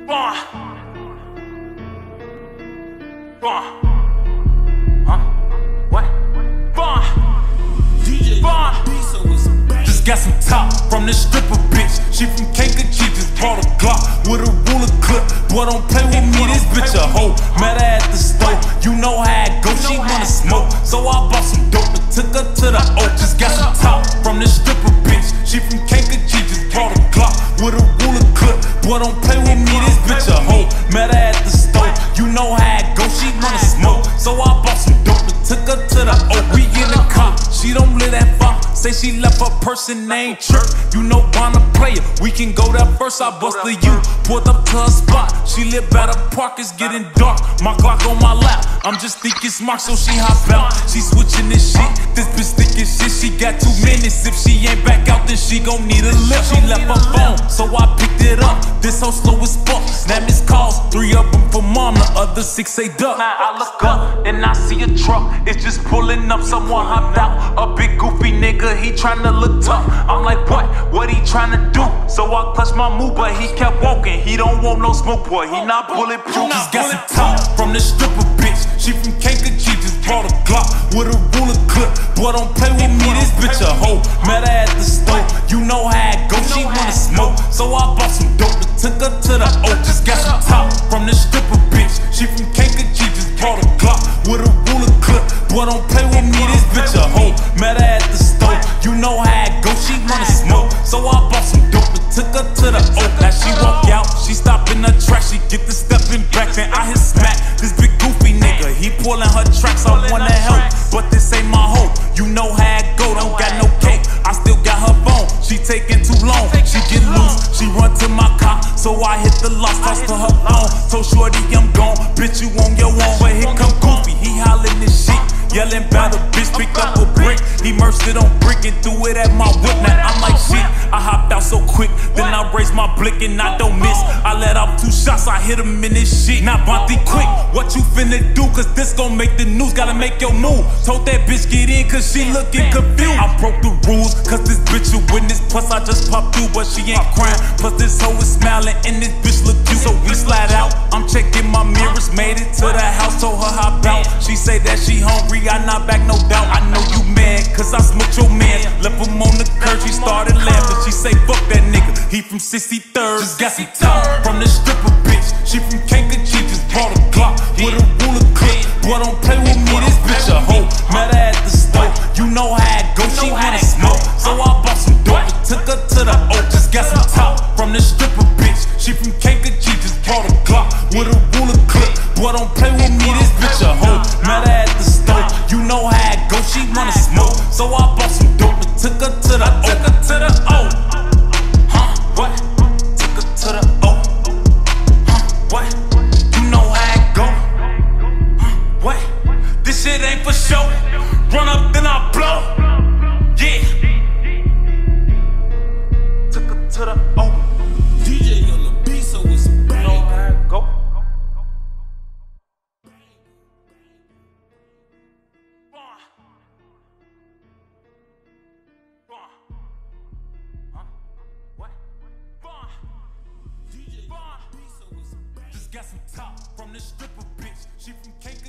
Just got some top from this stripper bitch. She from Kankakee, just bought a Glock with a ruler clip. Boy, don't play with me, this bitch a hoe. Met her at the store, you know how it go. She wanna smoke, so I bought some dope and took her to the O. Just got some top from this stripper bitch. She from Kankakee, just bought a Glock with a ruler clip. Boy, don't play with me, this bitch a hoe. Met her at the store, you know how it go. She wanna smoke, so I bought some dope and took her to the O. We in the car, she don't live that far. Say she left her person named Chirp. You know Bonner player, we can go there first. I busted you, pulled up to her spot. She live by the park, it's getting dark. My Glock on my lap, I'm just thinking smart, so she hop out. She switching this shit, this bitch thinking shit. She got 2 minutes, if she ain't back out, then she gon' need a lift. She left her phone, so I picked it up. This hoe slow as fuck, now missed calls, 3 of them for mom, the other 6 say duck. Now I look up, and I see a truck, it's just pulling up, someone hopped out. A big goofy nigga, he tryna look tough. I'm like, what he tryna do? So I clutched my move, but he kept walking. He don't want no smoke, boy, he not bulletproof. Just got some top from this stripper bitch. She from Kankakee, just bought a Glock with a ruler clip. Boy, don't play with me, this bitch a hoe. Met her at the store, you know how it go. She wanna smoke, so I bought some dope and took her to the O. Just got some top from this stripper bitch. She from Kankakee, just bought a Glock with a ruler clip. Boy, don't play with me, this bitch a hoe. Met her at the store, you know how it go. She wanna smoke, so I bought some dope and took her to the O. As she walk out, she stop in her track, she get the stepping back, then I hit smack. This big goofy nigga, he pulling her tracks, I wanna help, but this ain't my hoe. You know how it go, don't got no cake, I still got her phone. She taking too long, she get loose, she run to my car, so I hit the lock, toss to her phone. Told shorty I'm gone, bitch you on your own. But here come Goofy, he hollering this shit, yelling about a bitch, picked up a brick, he immersed it on brick and threw it at my whip. Now I'm like shit, I hopped out so quick, then I raised my blick and I don't miss. I let off 2 shots, I hit him in this shit. Now Bonte quick, what you finna do? Cause this gon' make the news, gotta make your move. Told that bitch get in cause she looking confused. I broke the rules, cause this bitch a witness. Plus I just popped through, but she ain't crying. Plus this hoe is smiling and this bitch look cute. So we slide out, I'm checking my mirrors. Made it to the house, told her hop out. She say that she hungry, I not back, no doubt. I know you mad, cause I smoked your man. Left him on the curb, she started laughing. She say fuck that nigga, he from 63rd. Just got some top from this stripper bitch. She from Kankakee, just bought a Glock with a ruler clip. Boy, don't play with me, this bitch a hoe. Met her at the store, you know how it go. She wanna smoke, so I bought some dope and took her to the O. Just got some top from this stripper bitch. She from Kankakee, just bought a Glock with a ruler clip. Boy, don't play with me, this bitch a hoe. Met her at the store, you know how it go. She wanna smoke, so I bought some dope and took her to the O. Took her to the O. Huh? What? Took her to the O. Huh? What? You know how it go. Huh? What? This shit ain't for show. Run up, then I blow. Yeah. Took her to the O. DJ on the beat, so it's bang. You know how it go. Just got some top from this stripper bitch. She from Kankakee.